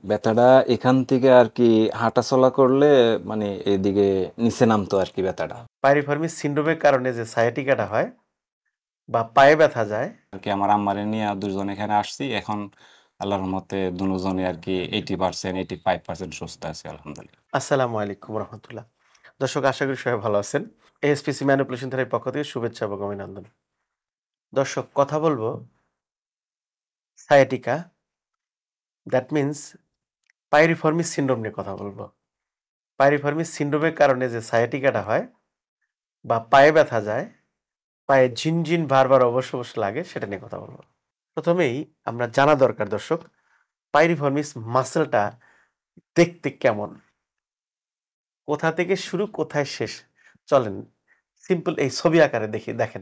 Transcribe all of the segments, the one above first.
ব্যথাটা এখান থেকে আর কি হাঁটাচলা করলে মানে এদিকে নিচে নামতো আর কি ব্যথাটা। পাইরিফর্মিস সিন্ড্রোমের কারণে যে সায়াটিকাটা হয় বা পায়ে ব্যথা যায়। আর কি আমার আম্মারে নিয়ে দুজন এখানে আসছি এখন। আল্লাহর রহমতে দুজনে আর কি 80% 85% সুস্থ আছে আলহামদুলিল্লাহ। আসসালামু আলাইকুম রহমতুল্লাহ। দর্শক, আশা করি সবাই ভালো আছেন। এএসপিসি ম্যানিপুলেশন থেরাপির পক্ষ থেকে শুভেচ্ছা এবং অভিনন্দন। দর্শক, কথা বলবো sciatica, that means piriformis syndrome নিয়ে কথা বলবো। পাইরিফর্মিস সিন্ড্রোমের কারণে যে সায়াটিকাটা হয় বা পায়ে ব্যথা যায়, পায়ে ঝিনঝিন বারবার অবশ্য অবশ্য লাগে, সেটা নিয়ে কথা বলবো। প্রথমেই আমরা জানা দরকার দর্শক, পাইরিফর্মিস মাসেলটা দেখতে কেমন, কোথা থেকে শুরু কোথায় শেষ। চলেন সিম্পল এই ছবি আকারে দেখেন।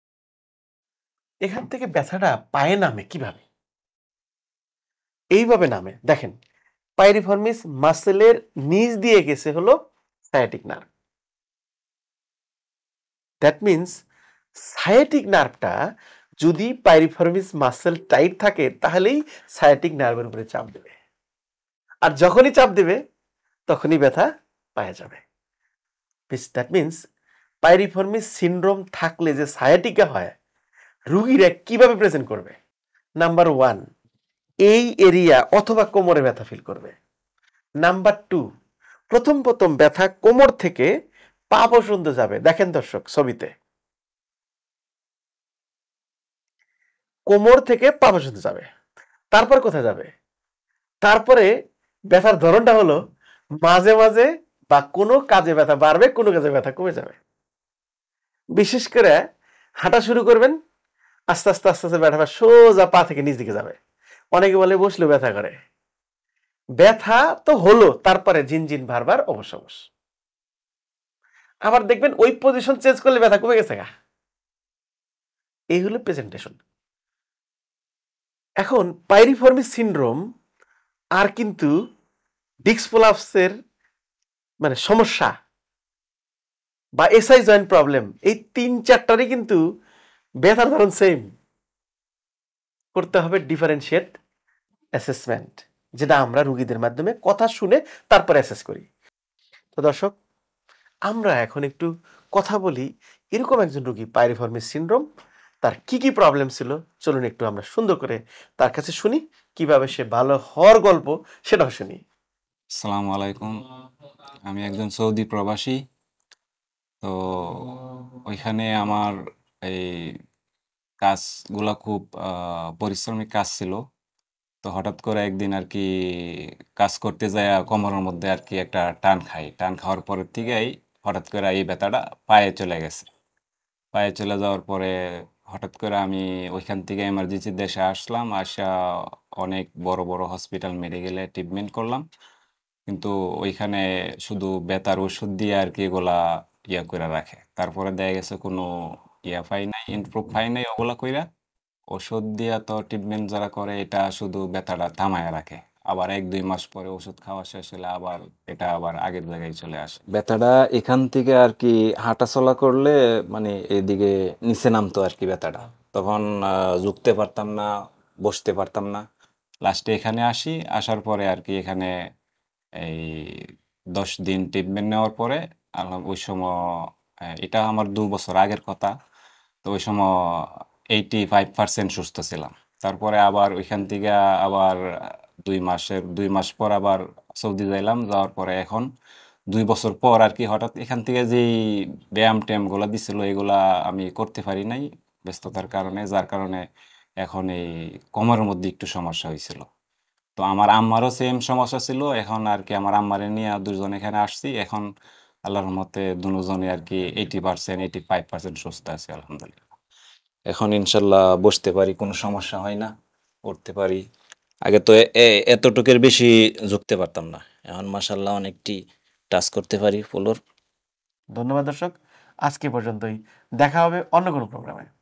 এখান থেকে ব্যথাটা পায়ে নামে কিভাবে? এইভাবে নামে দেখেন। পাইরিফর্মিস মাসেলের নিচ দিয়ে গেছে হলো sciatic nerve. That means sciatic নার্ভটা যদি পাইরিফর্মিস মাসেল টাইট থাকে তাহলেই সায়াটিক নার্ভের উপরে চাপ দেবে, আর যখনই চাপ দেবে তখনই ব্যথা পায়ে যাবে। দ্যাট মিন্স পাইরিফর্মিস সিন্ড্রোম থাকলে যে সায়াটিকা হয়, রুগীরা কিভাবে প্রেজেন্ট করবে? নাম্বার 1, এই এরিয়া অথবা কোমরে ব্যথা ফিল করবে। নাম্বার 2, প্রথম ব্যথা কোমর থেকে পা পর্যন্ত যাবে। দেখেন দর্শক ছবিতে, কোমর থেকে পা পর্যন্ত যাবে। তারপর কোথায় যাবে? তারপরে ব্যথার ধরনটা হলো মাঝে মাঝে বা কোনো কাজে ব্যথা বাড়বে, কোনো কাজে ব্যথা কমে যাবে। বিশেষ করে হাঁটা শুরু করবেন, আস্তে আস্তে আস্তে আস্তে ব্যথা সোজা পা থেকে নিচ দিকে যাবে। অনেকে বলে বসলেও ব্যথা করে। ব্যথা তো হলো, তারপরে ঝিনঝিন বারবার অবশ অবশ। আবার দেখবেন ওই পজিশন চেঞ্জ করলে ব্যথা কমে গেছে গা। এই হলো প্রেজেন্টেশন। এখন পাইরিফর্মিস সিন্ড্রোম আর কিন্তু ডিস্ক প্রলাপসের মানে সমস্যা বা এসআই জয়েন্ট প্রবলেম, এই 3-4টারই কিন্তু ব্যথার ধরন সেম। করতে হবে ডিফারেন্সিয়েট অ্যাসেসমেন্ট, যেটা আমরা রুগীদের মাধ্যমে কথা শুনে তারপর অ্যাসেস করি। তো দর্শক, আমরা এখন একটু কথা বলি এরকম একজন রুগী পাইরিফর্মিস সিন্ড্রোম, তার কি কি প্রবলেম ছিল। চলুন একটু আমরা সুন্দর করে তার কাছে শুনি, কিভাবে সে ভালো হওয়ার গল্প সেটাও শুনি। আসসালামু আলাইকুম। আমি একজন সৌদি প্রবাসী। তো ওইখানে আমার এই কাজগুলা খুব পরিশ্রমিক কাজ ছিল। তো হঠাৎ করে একদিন আর কি কাজ করতে যায় কোমরের মধ্যে আর কি একটা টান খাই। টান খাওয়ার পরের থেকেই হঠাৎ করে এই ব্যথাটা পায়ে চলে গেছে। পায়ে চলে যাওয়ার পরে হঠাৎ করে আমি ওইখান থেকে এমার্জেন্সি দেশে আসলাম। আসা অনেক বড় বড় হসপিটাল মেডিকেলে ট্রিটমেন্ট করলাম। কিন্তু ওইখানে শুধু ব্যথার ওষুধ দিয়ে আর কি এগুলা ইয়া করে রাখে। তারপরে দেখা গেছে কোনো ইয়া পাই নাই, ইমপ্রুভ পাই নাই ওগুলা কইরা। ওষুধ দিয়া তো ট্রিটমেন্ট যারা করে এটা শুধু ব্যথাটা থামায় রাখে। আবার 1-2 মাস পরে ওষুধ খাওয়া শেষ হলে আবার এটা আবার আগের জায়গায় চলে আসে। ব্যথাটা এখান থেকে আর কি হাঁটাচলা করলে মানে এদিকে নিচে নামতো আর কি ব্যথাটা। তখন ঝুঁকতে পারতাম না, বসতে পারতাম না। লাস্টে এখানে আসি, আসার পরে আর কি এখানে এই 10 দিন ট্রিটমেন্ট নেওয়ার পরে ওই সময় এটা আমার 2 বছর আগের কথা। তো ওই সময় 85% সুস্থ ছিলাম। তারপরে আবার ওইখান থেকে আবার 2 মাস পর আবার সৌদি যাইলাম। যাওয়ার পরে এখন 2 বছর পর আর কি হঠাৎ এখান থেকে যেই ব্যায়াম ট্যায়াম গুলা দিছিল এগুলা আমি করতে পারি নাই ব্যস্ততার কারণে, যার কারণে এখন এই কোমরের মধ্যে একটু সমস্যা হয়েছিল। তো আমার আম্মারও সেম সমস্যা ছিল। এখন আর কি আমার আম্মারে নিয়ে দুজন এখানে আসছি। এখন আল্লাহর রহমতে দুজনে আর কি 80% 85% সুস্থ আছে আলহামদুলিল্লাহ। এখন ইনশাল্লাহ বসতে পারি, কোনো সমস্যা হয় না, উঠতে পারি। আগে তো এতটুকুর বেশি ঝুঁকতে পারতাম না। এখন মাশাল্লাহ অনেকটি টাচ করতে পারি ফ্লোর। ধন্যবাদ দর্শক, আজকে পর্যন্তই। দেখা হবে অন্য কোনো প্রোগ্রামে।